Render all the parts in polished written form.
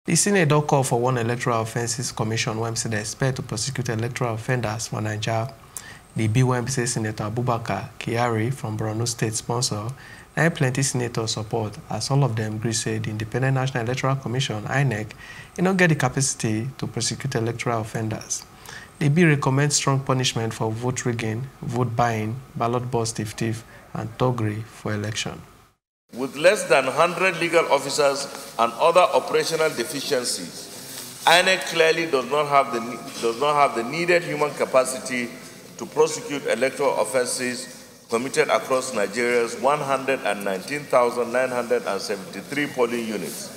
The Senate don't call for one electoral offences commission when they expect to prosecute electoral offenders for Nigeria. The BYMC Senator Abubakar Kyari from Borno State sponsor, and plenty senators support, as all of them agree say the Independent National Electoral Commission, INEC, don't get the capacity to prosecute electoral offenders. The bill recommends strong punishment for vote rigging, vote buying, ballot box thief, and thuggery for election. With less than 100 legal officers and other operational deficiencies, INEC clearly does not have the needed human capacity to prosecute electoral offenses committed across Nigeria's 119,973 polling units,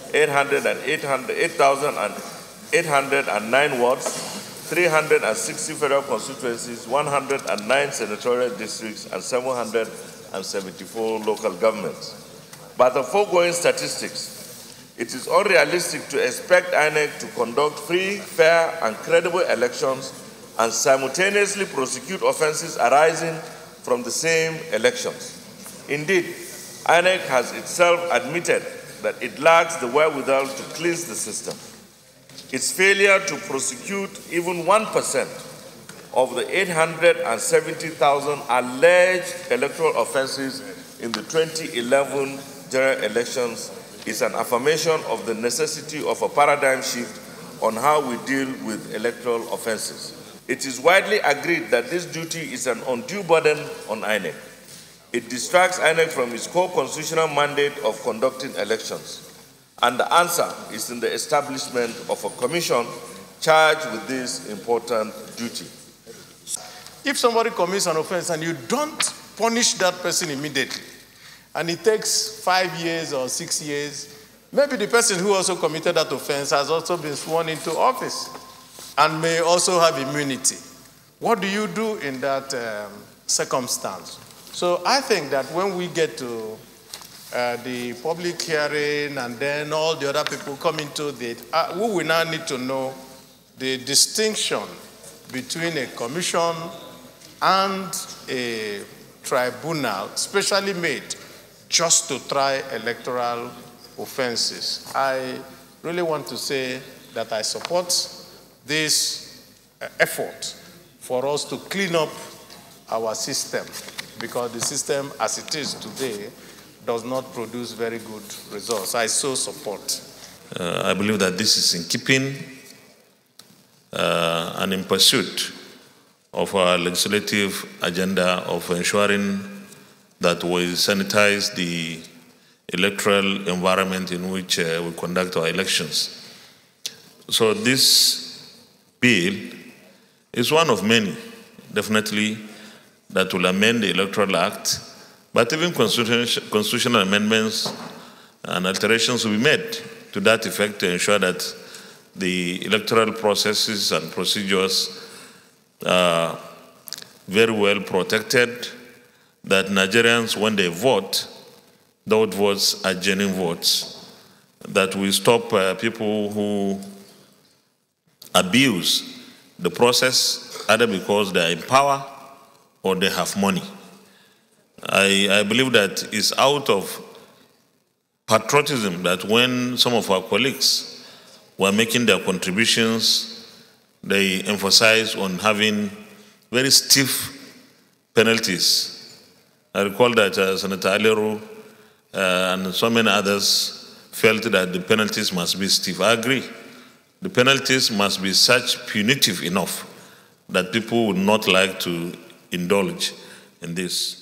8,809 wards, 360 federal constituencies, 109 senatorial districts, and 774 local governments. By the foregoing statistics, it is unrealistic to expect INEC to conduct free, fair, and credible elections and simultaneously prosecute offenses arising from the same elections. Indeed, INEC has itself admitted that it lacks the wherewithal to cleanse the system. Its failure to prosecute even 1% of the 870,000 alleged electoral offenses in the 2011 general elections is an affirmation of the necessity of a paradigm shift on how we deal with electoral offenses. It is widely agreed that this duty is an undue burden on INEC. It distracts INEC from its core constitutional mandate of conducting elections. And the answer is in the establishment of a commission charged with this important duty. If somebody commits an offense and you don't punish that person immediately, and it takes 5 years or 6 years, maybe the person who also committed that offense has also been sworn into office and may also have immunity. What do you do in that circumstance? So I think that when we get to the public hearing and then all the other people come into it, we will now need to know the distinction between a commission and a tribunal specially made just to try electoral offenses. I really want to say that I support this effort for us to clean up our system, because the system as it is today does not produce very good results. I so support. I believe that this is in keeping and in pursuit of our legislative agenda of ensuring that we sanitize the electoral environment in which we conduct our elections. So this bill is one of many, definitely, that will amend the Electoral Act, but even constitutional amendments and alterations will be made to that effect to ensure that the electoral processes and procedures are very well protected, that Nigerians, when they vote, those votes are genuine votes, that we stop people who abuse the process either because they are in power or they have money. I believe that it's out of patriotism that when some of our colleagues were making their contributions, they emphasized on having very stiff penalties. I recall that Senator Aliru and so many others felt that the penalties must be stiff. I agree. The penalties must be such punitive enough that people would not like to indulge in this.